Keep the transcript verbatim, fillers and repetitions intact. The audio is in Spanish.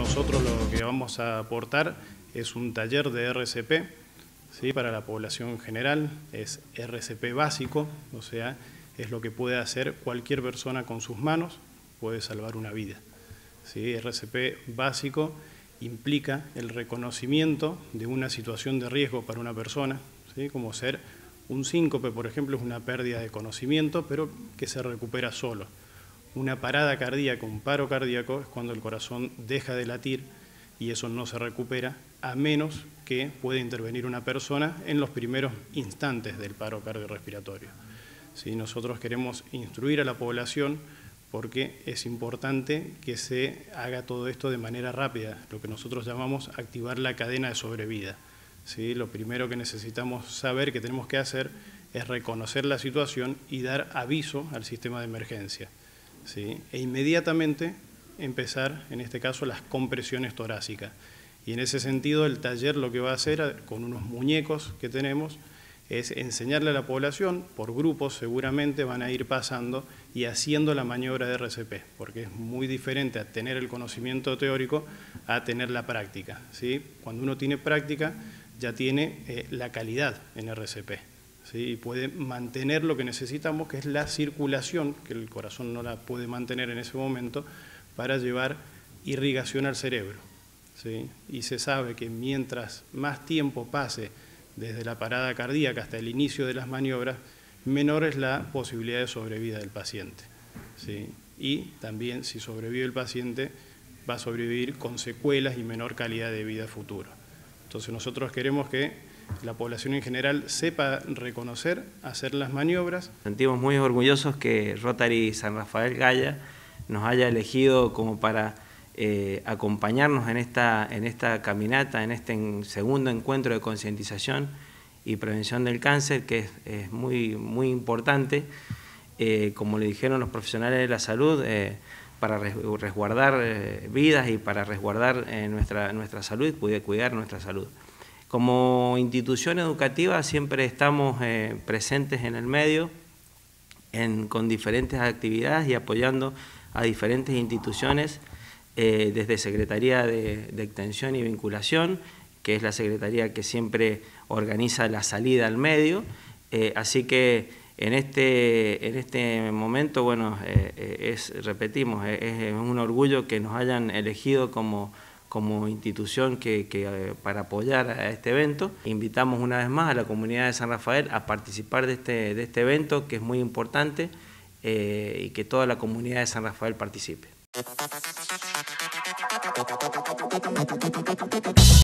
Nosotros lo que vamos a aportar es un taller de R C P, ¿sí? Para la población general, es R C P básico, o sea, es lo que puede hacer cualquier persona con sus manos, puede salvar una vida. ¿Sí? R C P básico implica el reconocimiento de una situación de riesgo para una persona, ¿sí? Como ser un síncope, por ejemplo, es una pérdida de conocimiento, pero que se recupera solo. Una parada cardíaca, un paro cardíaco, es cuando el corazón deja de latir y eso no se recupera, a menos que pueda intervenir una persona en los primeros instantes del paro cardiorrespiratorio. ¿Sí? Nosotros queremos instruir a la población porque es importante que se haga todo esto de manera rápida, lo que nosotros llamamos activar la cadena de sobrevida. ¿Sí? Lo primero que necesitamos saber que tenemos que hacer es reconocer la situación y dar aviso al sistema de emergencia. ¿Sí? E inmediatamente empezar, en este caso, las compresiones torácicas. Y en ese sentido el taller lo que va a hacer, con unos muñecos que tenemos, es enseñarle a la población, por grupos seguramente van a ir pasando y haciendo la maniobra de R C P, porque es muy diferente a tener el conocimiento teórico a tener la práctica. ¿Sí? Cuando uno tiene práctica ya tiene eh, la calidad en R C P. ¿Sí? Y puede mantener lo que necesitamos, que es la circulación, que el corazón no la puede mantener en ese momento, para llevar irrigación al cerebro. ¿Sí? Y se sabe que mientras más tiempo pase desde la parada cardíaca hasta el inicio de las maniobras, menor es la posibilidad de sobrevida del paciente. ¿Sí? Y también, si sobrevive el paciente, va a sobrevivir con secuelas y menor calidad de vida futuro. Entonces nosotros queremos que la población en general sepa reconocer, hacer las maniobras. Sentimos muy orgullosos que Rotary San Rafael Gaya nos haya elegido como para eh, acompañarnos en esta, en esta caminata, en este en segundo encuentro de concientización y prevención del cáncer, que es, es muy, muy importante, eh, como le dijeron los profesionales de la salud, eh, para resguardar eh, vidas y para resguardar eh, nuestra, nuestra salud y cuidar, cuidar nuestra salud. Como institución educativa siempre estamos eh, presentes en el medio en, con diferentes actividades y apoyando a diferentes instituciones eh, desde Secretaría de, de Extensión y Vinculación, que es la secretaría que siempre organiza la salida al medio, eh, así que en este, en este momento, bueno, eh, es, repetimos, es, es un orgullo que nos hayan elegido como como institución que, que, eh, para apoyar a este evento. Invitamos una vez más a la comunidad de San Rafael a participar de este, de este evento, que es muy importante, eh, y que toda la comunidad de San Rafael participe.